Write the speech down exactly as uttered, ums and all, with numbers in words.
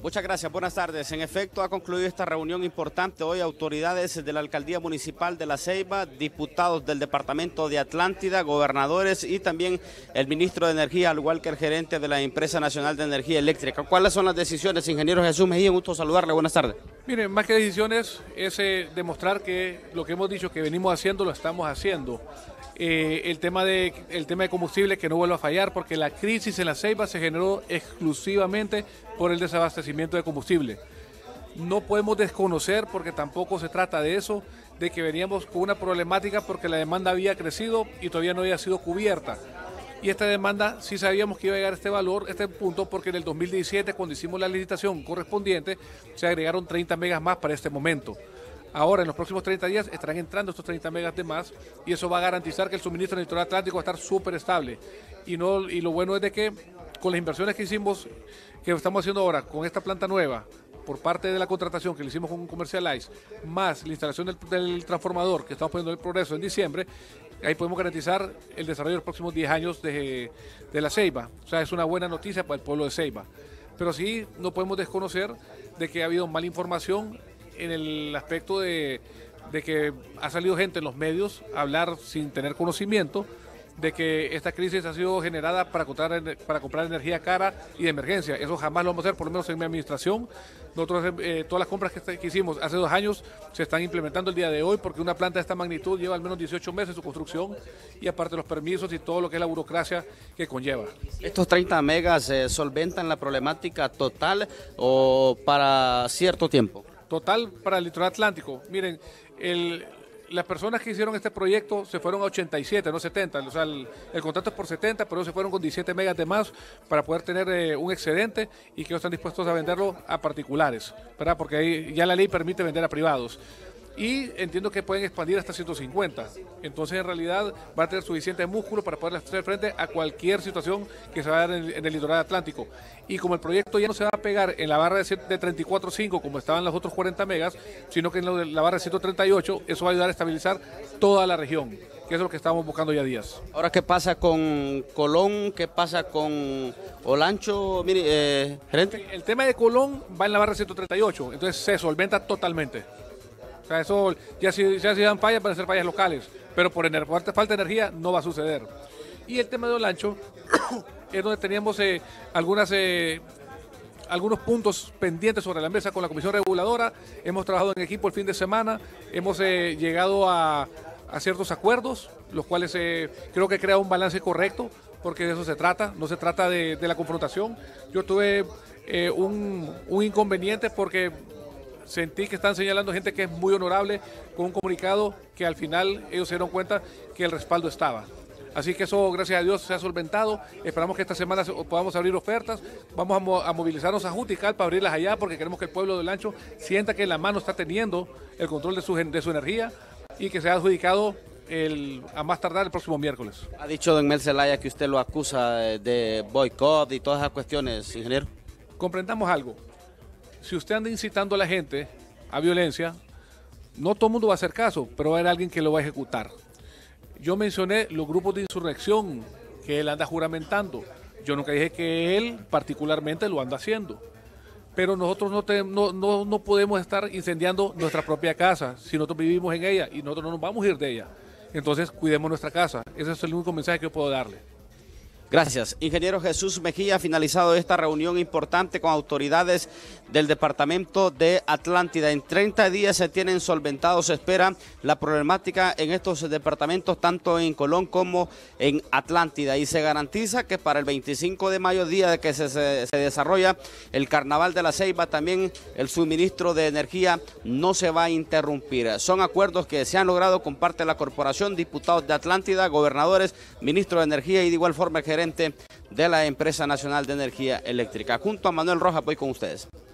Muchas gracias, buenas tardes. En efecto, ha concluido esta reunión importante hoy. Autoridades de la Alcaldía Municipal de La Ceiba, diputados del Departamento de Atlántida, gobernadores y también el Ministro de Energía, al igual que el gerente de la Empresa Nacional de Energía Eléctrica. ¿Cuáles son las decisiones, ingeniero Jesús Mejía? Un gusto saludarle, buenas tardes. Miren, más que decisiones es eh, demostrar que lo que hemos dicho que venimos haciendo, lo estamos haciendo. Eh, el, tema de, el tema de combustible que no vuelva a fallar, porque la crisis en La Ceiba se generó exclusivamente por el desabastecimiento de combustible. No podemos desconocer, porque tampoco se trata de eso, de que veníamos con una problemática porque la demanda había crecido y todavía no había sido cubierta. Y esta demanda sí sabíamos que iba a llegar a este valor, este punto, porque en el dos mil diecisiete, cuando hicimos la licitación correspondiente, se agregaron treinta megas más para este momento. Ahora, en los próximos treinta días, estarán entrando estos treinta megas de más y eso va a garantizar que el suministro en el litoral atlántico va a estar súper estable. Y, no, y lo bueno es de que con las inversiones que hicimos, que estamos haciendo ahora, con esta planta nueva, por parte de la contratación que le hicimos con un Comercialize, más la instalación del, del transformador que estamos poniendo en el progreso en diciembre, ahí podemos garantizar el desarrollo de los próximos diez años de, de La Ceiba. O sea, es una buena noticia para el pueblo de Ceiba. Pero sí, no podemos desconocer de que ha habido mala información en el aspecto de, de que ha salido gente en los medios a hablar sin tener conocimiento de que esta crisis ha sido generada para comprar, para comprar energía cara y de emergencia. Eso jamás lo vamos a hacer, por lo menos en mi administración. Nosotros, eh, todas las compras que, que hicimos hace dos años se están implementando el día de hoy, porque una planta de esta magnitud lleva al menos dieciocho meses su construcción y aparte los permisos y todo lo que es la burocracia que conlleva. ¿Estos treinta megas eh, solventan la problemática total o para cierto tiempo? Total para el litoral atlántico. Miren, el, las personas que hicieron este proyecto se fueron a ochenta y siete, no setenta. O sea, el, el contrato es por setenta, pero se fueron con diecisiete megas de más para poder tener eh, un excedente y que ellos están dispuestos a venderlo a particulares, ¿verdad? Porque ahí ya la ley permite vender a privados. Y entiendo que pueden expandir hasta ciento cincuenta. Entonces, en realidad, va a tener suficiente músculo para poder hacer frente a cualquier situación que se va a dar en el, en el litoral atlántico. Y como el proyecto ya no se va a pegar en la barra de, de treinta y cuatro punto cinco, como estaban los otros cuarenta megas, sino que en la, la barra de ciento treinta y ocho, eso va a ayudar a estabilizar toda la región, que eso es lo que estamos buscando ya días. Ahora, ¿qué pasa con Colón? ¿Qué pasa con Olancho? Mire, eh, gerente. El tema de Colón va en la barra de ciento treinta y ocho, entonces se solventa totalmente. O sea, eso ya si ya se dan fallas para hacer fallas locales, pero por, por falta de energía no va a suceder. Y el tema de Olancho es donde teníamos eh, algunas, eh, algunos puntos pendientes sobre la mesa con la Comisión Reguladora. Hemos trabajado en equipo el fin de semana, hemos eh, llegado a, a ciertos acuerdos, los cuales eh, creo que crea un balance correcto, porque de eso se trata, no se trata de, de la confrontación. Yo tuve eh, un, un inconveniente porque sentí que están señalando gente que es muy honorable con un comunicado que al final ellos se dieron cuenta que el respaldo estaba. Así que eso, gracias a Dios, se ha solventado. Esperamos que esta semana podamos abrir ofertas. Vamos a, mo a movilizarnos a Jutical para abrirlas allá, porque queremos que el pueblo de Olancho sienta que en la mano está teniendo el control de su, de su energía y que sea adjudicado el, a más tardar el próximo miércoles. Ha dicho don Mel Zelaya que usted lo acusa de boicot y todas esas cuestiones, ingeniero. Comprendamos algo. Si usted anda incitando a la gente a violencia, no todo el mundo va a hacer caso, pero va a haber alguien que lo va a ejecutar. Yo mencioné los grupos de insurrección que él anda juramentando. Yo nunca dije que él particularmente lo anda haciendo. Pero nosotros no, te, no, no, no podemos estar incendiando nuestra propia casa si nosotros vivimos en ella y nosotros no nos vamos a ir de ella. Entonces, cuidemos nuestra casa. Ese es el único mensaje que yo puedo darle. Gracias. Ingeniero Jesús Mejía, finalizado esta reunión importante con autoridades del Departamento de Atlántida. En treinta días se tienen solventados, se espera la problemática en estos departamentos, tanto en Colón como en Atlántida. Y se garantiza que para el veinticinco de mayo, día de que se, se, se desarrolla el Carnaval de La Ceiba, también el suministro de energía no se va a interrumpir. Son acuerdos que se han logrado con parte de la corporación, diputados de Atlántida, gobernadores, ministro de Energía y de igual forma el gerente de la Empresa Nacional de Energía Eléctrica. Junto a Manuel Rojas voy con ustedes.